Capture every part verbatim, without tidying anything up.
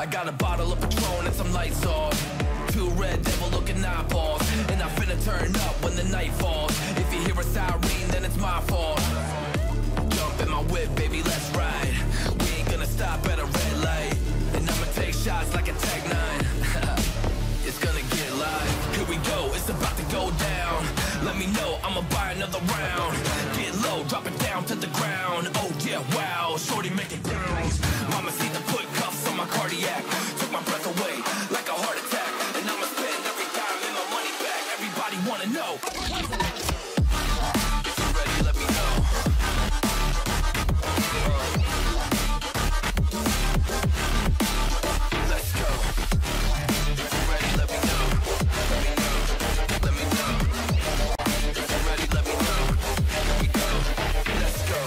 I got a bottle of Patron and some lights off, two red devil looking eyeballs, and I finna turn up when the night falls. If you hear a siren, then it's my fault. Jump in my whip, baby, let's ride. We ain't gonna stop at a red light, and I'ma take shots like a Tech nine. It's gonna get live. Here we go, it's about to go down. Let me know, I'ma buy another round. Get low, drop it down to the ground. Oh yeah, wow, shorty make it bounce. Mama see the put cuffs on my cardiac, took my breath away like a heart attack, and I'ma spend every dime in my money back. Everybody wanna know. If you're ready, let me know. Let's go. If you're ready, let me know. Let me know. Let me know. If you're ready, let me know. Here we go. Let's go.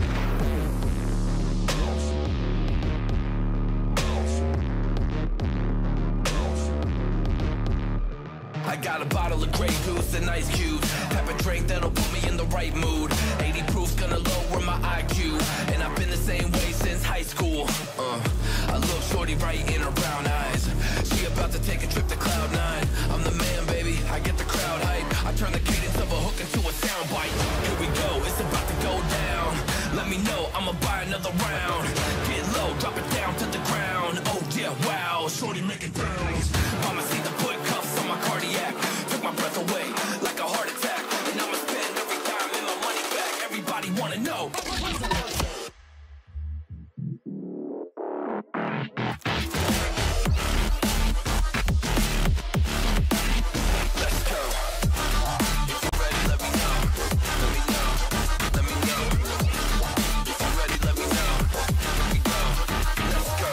I got a bottle of Grey Goose and ice cubes, type of drink that'll put me in the right mood. eighty proof's gonna lower my I Q, and I've been the same way since high school. Uh, I look shorty right in her brown eyes. She about to take a trip to cloud nine. I'm the man, baby. I get the crowd hype. I turn the cadence of a hook into a soundbite. Here we go. It's about to go down. Let me know. I'ma buy another round. Get low, drop it down to the ground. Oh yeah, wow. Shorty make it bounce. Mama see the put cuffs on my cardiac, took my breath away like a heart attack, and I'ma spend every dime in my money back. Everybody wanna know. Let's go. If you're ready, let me know. Let me know. Let me know. If you're ready, let me know. Here we go. Let's go.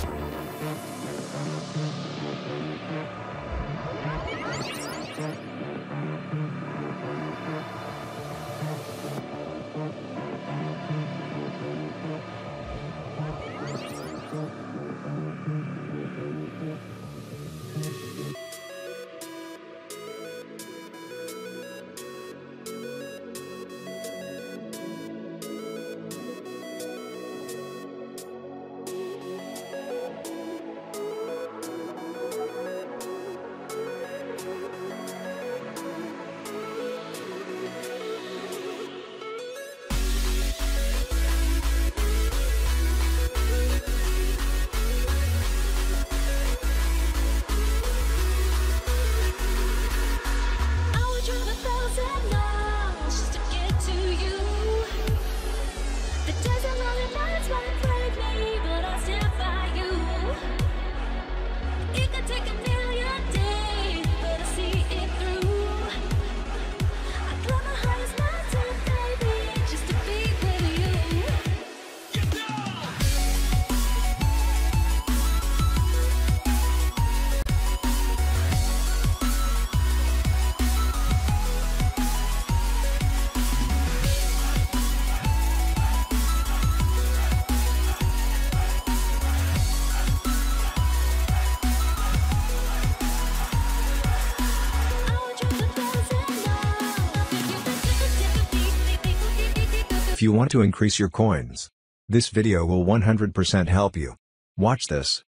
If you want to increase your coins, this video will one hundred percent help you. Watch this.